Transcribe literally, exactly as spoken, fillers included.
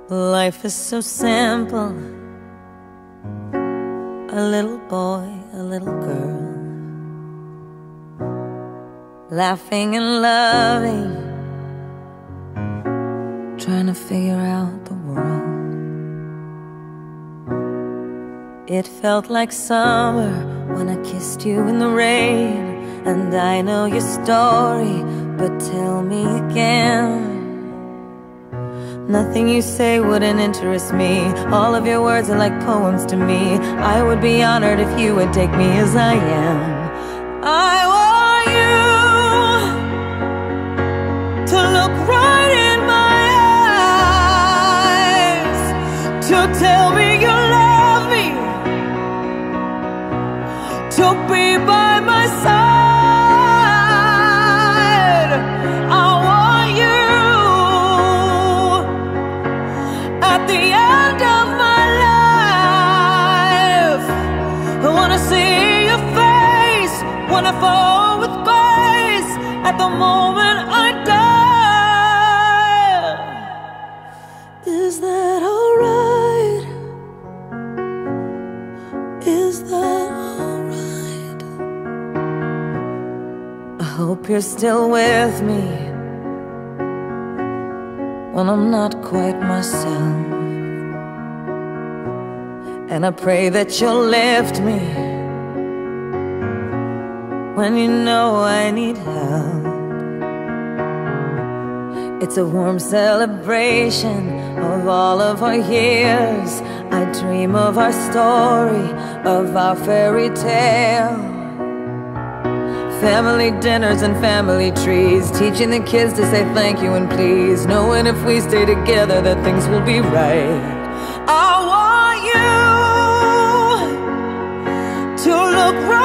Life is so simple. A little boy, a little girl, laughing and loving, trying to figure out the world. It felt like summer when I kissed you in the rain. And I know your story, but tell me again. Nothing you say wouldn't interest me. All of your words are like poems to me. I would be honored if you would take me as I am. I want you to look right in my eyes, to tell me you love me, to be by my side. At the end of my life, I wanna see your face, wanna fall with grace at the moment I die. Is that alright? Is that alright? I hope you're still with me when I'm not quite myself. And I pray that you'll lift me when you know I need help. It's a warm celebration of all of our years. I dream of our story, of our fairy tale. Family dinners and family trees, teaching the kids to say thank you and please, knowing if we stay together that things will be right. I want you to look right